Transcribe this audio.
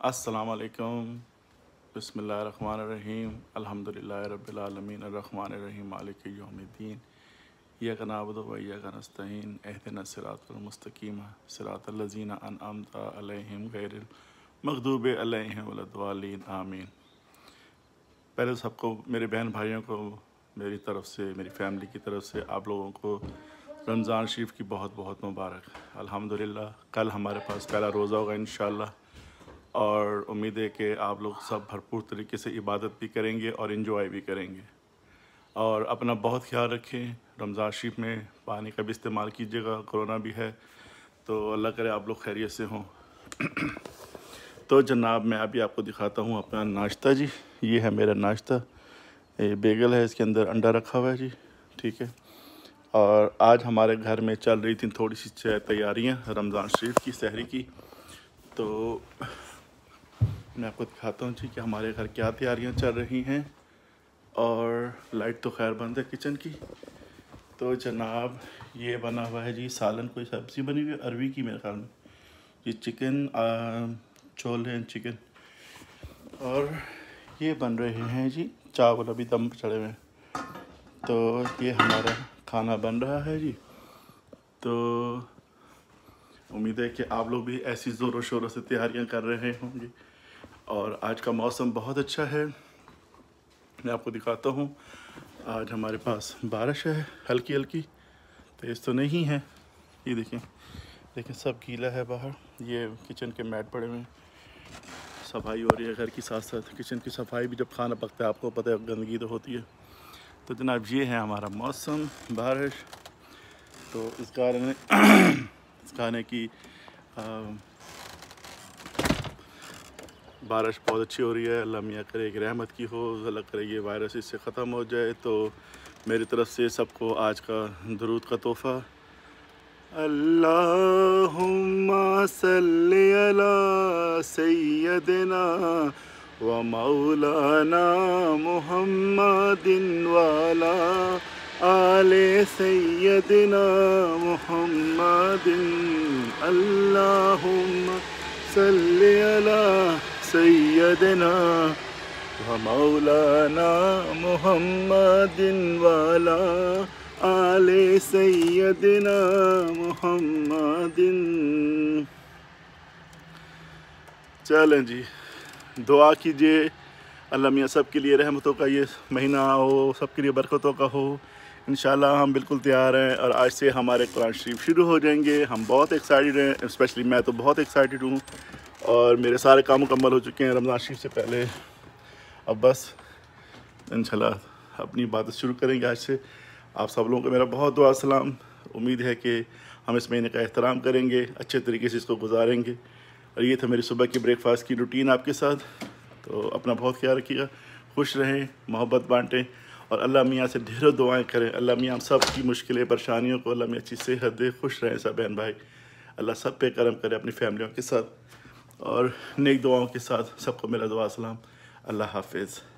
अस्सलामुअलैकुम बिस्मिल्लाहिर्रहमानिर्रहीम अल्हम्दुलिल्लाहि रब्बिल आलमीन अर्रहमानिर्रहीम मालिकि यौमिद्दीन इय्याका नअबुदु व इय्याका नस्तईन इहदिनस सिरातल मुस्तकीम सिरातल लज़ीना अनअमता अलैहिम गैरिल मग़दूबि अलैहिम वलद्दालीन आमीन। पहले सबको, मेरे बहन भाइयों को मेरी तरफ़ से, मेरी फ़ैमिली की तरफ़ से आप लोगों को रमज़ान शरीफ की बहुत बहुत मुबारक। अल्हम्दुलिल्लाह कल हमारे पास पहला रोज़ा होगा इंशाअल्लाह, और उम्मीद है कि आप लोग सब भरपूर तरीके से इबादत भी करेंगे और इन्जॉय भी करेंगे। और अपना बहुत ख्याल रखें। रमज़ान शरीफ में पानी का भी इस्तेमाल कीजिएगा, कोरोना भी है, तो अल्लाह करे आप लोग खैरियत से हों। तो जनाब, मैं अभी आपको दिखाता हूँ अपना नाश्ता जी। ये है मेरा नाश्ता, ये बेगल है, इसके अंदर अंडा रखा हुआ है जी, ठीक है। और आज हमारे घर में चल रही थी थोड़ी सी तैयारियाँ रमज़ान शरीफ की, सहरी की। तो मैं आपको दिखाता हूँ जी कि हमारे घर क्या तैयारियाँ चल रही हैं। और लाइट तो खैर बंद है किचन की। तो जनाब, ये बना हुआ है जी सालन, कोई सब्ज़ी बनी हुई है अरवी की मेरे ख्याल में, ये चिकन चोल है चिकन। और ये बन रहे हैं जी चावल, अभी दम पर चढ़े हुए हैं। तो ये हमारा खाना बन रहा है जी। तो उम्मीद है कि आप लोग भी ऐसी ज़ोरों शोरों से तैयारियां कर रहे होंगे। और आज का मौसम बहुत अच्छा है, मैं आपको दिखाता हूँ। आज हमारे पास बारिश है हल्की हल्की, तेज़ तो नहीं है। ये देखें, लेकिन सब गीला है बाहर। ये किचन के मैट पड़े हुए हैं, सफाई हो रही है घर की, साथ साथ किचन की सफाई भी। जब खाना पकता है आपको पता है गंदगी तो होती है। तो जनाब, ये है हमारा मौसम, बारिश। तो इस कारण इस खाने की बारिश बहुत अच्छी हो रही है। अल्लाह मियाँ करे एक रहमत की हो, अल्लाह करे ये वायरस इससे ख़त्म हो जाए। तो मेरी तरफ़ से सबको आज का दुरूद का तोहफ़ा। अल्लाहुम्मा सल्ली अला सय्यदिना व मौलाना मुहम्मदिन वाला आले सय्यदिना मुहम्मदिन। अल्लाहुम्मा सल्ली अला सय्यदिना व मौलाना मुहम्मदिन वाला आले सय्यदिना मुहम्मदिन। चलें जी, दुआ कीजिए अल्लाह मियाँ सब के लिए रहमतों का ये महीना हो, सब के लिए बरकतों का हो। इंशाल्लाह हम बिल्कुल तैयार हैं। और आज से हमारे कुरान शरीफ शुरू हो जाएंगे। हम बहुत एक्साइटेड हैं, स्पेशली मैं तो बहुत एक्साइटेड हूँ। और मेरे सारे काम मुकम्मल हो चुके हैं रमज़ान शरीफ से पहले। अब बस इंशाल्लाह अपनी इबादत शुरू करेंगे आज से। आप सब लोगों को मेरा बहुत दुआ सलाम। उम्मीद है कि हम इस महीने का एहतराम करेंगे, अच्छे तरीके से इसको गुजारेंगे। और ये था मेरी सुबह की ब्रेकफास्ट की रूटीन आपके साथ। तो अपना बहुत ख्याल रखिएगा, खुश रहें, मोहब्बत बांटें और अल्लाह मियाँ से ढेरों दुआएं करें। अल्लाह मियाँ हम सब की मुश्किलें परेशानियों को अल्लाह मियाँ अच्छी सेहत दे, खुश रहें सब बहन भाई। अल्लाह सब पे करम करे अपनी फैमिलियों के साथ। और नेक दुआओं के साथ सबको मेरा दुआ सलाम। अल्लाह हाफिज़।